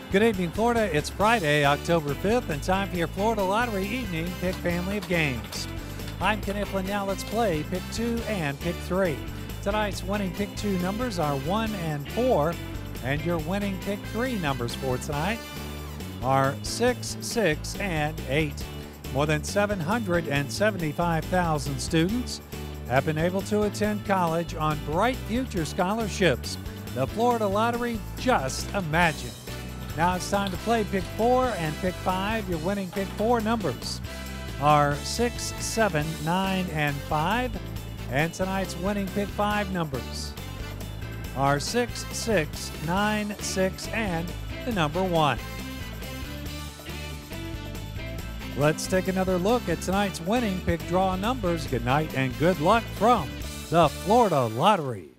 Good evening, Florida. It's Friday, October 5th, and time for your Florida Lottery Evening Pick Family of Games. I'm Ken Iflin. Now let's play Pick 2 and Pick 3. Tonight's winning Pick 2 numbers are 1 and 4, and your winning Pick 3 numbers for tonight are 6, 6, and 8. More than 775,000 students have been able to attend college on Bright Future scholarships. The Florida Lottery, just imagine. Now it's time to play Pick 4 and Pick 5. Your winning Pick 4 numbers are 6, 7, 9, and 5. And tonight's winning Pick 5 numbers are 6, 6, 9, 6, and the number 1. Let's take another look at tonight's winning Pick Draw numbers. Good night and good luck from the Florida Lottery.